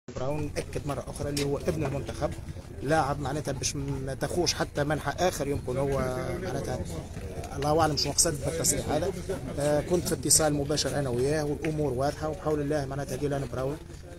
براون أكد مرة أخرى اللي هو ابن المنتخب، لاعب معناتها باش ما تاخوش حتى منحى آخر يمكن هو معناتها الله أعلم شو قصد بالتصريح هذا. كنت في اتصال مباشر أنا وياه والأمور واضحة، وبحول الله معناتها ديلان براون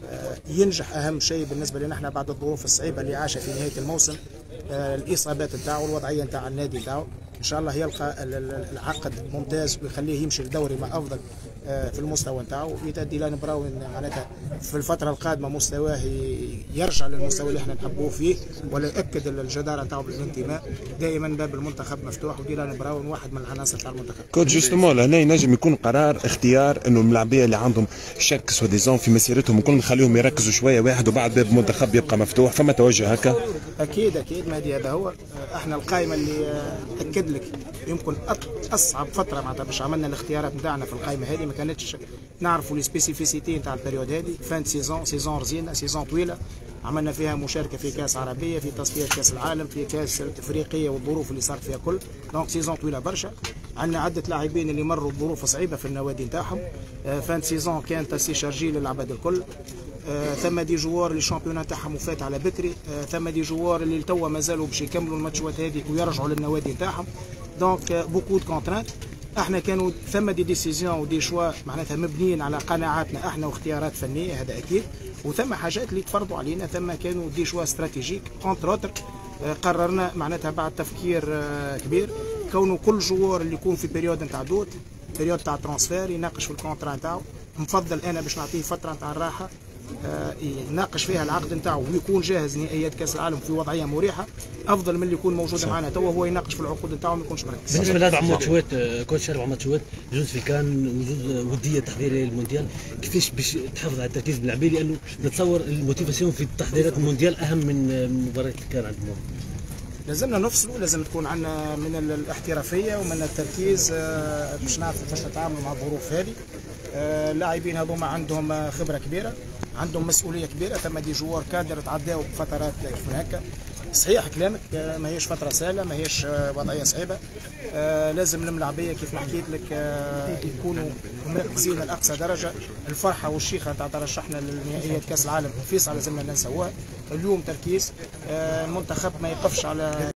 ينجح. أهم شيء بالنسبة لنا احنا بعد الظروف الصعيبة اللي عاشها في نهاية الموسم، الإصابات نتاعو والوضعية نتاع النادي نتاعو، إن شاء الله يلقى العقد ممتاز ويخليه يمشي لدوري ما أفضل في المستوى نتاعو. ديلان براون معناتها في الفترة القادمة مستواه يرجع للمستوى اللي احنا نحبوه فيه، ولا يأكد الجدارة نتاعو بالانتماء. دائما باب المنتخب مفتوح، وديلان براون واحد من العناصر تاع المنتخب. كود جوستومون هنا ينجم يكون قرار اختيار انه الملاعبيه اللي عندهم شك سوديزون في مسيرتهم وكل نخليهم يركزوا شويه واحد وبعد باب المنتخب يبقى مفتوح، فما توجه هكا؟ اكيد مهدي، هذا هو. احنا القائمه اللي اكد لك يمكن اصعب فتره معناتها باش عملنا الاختيارات نتاعنا في القائمه هذه، ما كانتش نعرفوا لي سبيسيفيسيتي نتاع البريود هذه. فان سيزون رزينه، سيزون طويله عملنا فيها مشاركه في كاس عربيه، في تصفيات كاس العالم، في كاس الافريقيه والظروف اللي صارت فيها كل، دونك سيزون طويله برشا. عندنا عده لاعبين اللي مروا بظروف صعيبه في النوادي نتاعهم. فان سيزون كانت تسي شارجي للعباد الكل. ثم دي جوار اللي الشامبيون تاعهم وفات على بكري، ثم دي جوار اللي توا مازالوا باش يكملوا الماتشات هذيك ويرجعوا للنوادي نتاعهم. دونك بوكو دو كونترانت. احنا كانوا ثم دي ديسيزيون ودي شوا معناتها مبنيين على قناعاتنا احنا واختيارات فنيه، هذا اكيد. وثم حاجات اللي تفرضوا علينا، ثم كانوا دي شوا استراتيجيك اونتر اوتر. قررنا معناتها بعد تفكير كبير كونه كل جوار اللي يكون في بيريود نتاع دوت، بيريود تاع ترانسفير، يناقش في الكونترا نتاعو. مفضل انا باش نعطيه فتره نتاع الراحه يناقش فيها العقد نتاعو ويكون جاهز نهائيات كاس العالم في وضعيه مريحه، افضل من اللي يكون موجود معنا توا هو يناقش في العقود نتاعو ما يكونش مركز. بالنسبه لاربع ماتشات كوتش، اربع ماتشات جزء في كان وجزء وديه تحضيريه للمونديال، كيفاش باش تحافظ على التركيز باللاعبين؟ لانه نتصور الموتيفاسيون في تحضيرات المونديال اهم من مباريات اللي كان عندهم. لازمنا نفصلوا، لازم تكون عندنا من الاحترافيه ومن التركيز باش نعرفوا كيفاش نتعاملوا مع الظروف هذه. اللاعبين هذوما عندهم خبره كبيره، عندهم مسؤوليه كبيره، ثم دي جوار كادر تعداو بفترات كيف هكا. صحيح كلامك، ما هيش فتره سهله، ما هيش وضعيه صعيبه. لازم الملاعبيه كيف ما حكيت لك يكونوا مركزين لاقصى درجه. الفرحه والشيخه تاع ترشحنا لنهائيات كاس العالم فيصل لازمنا نسووها. اليوم تركيز المنتخب ما يقفش على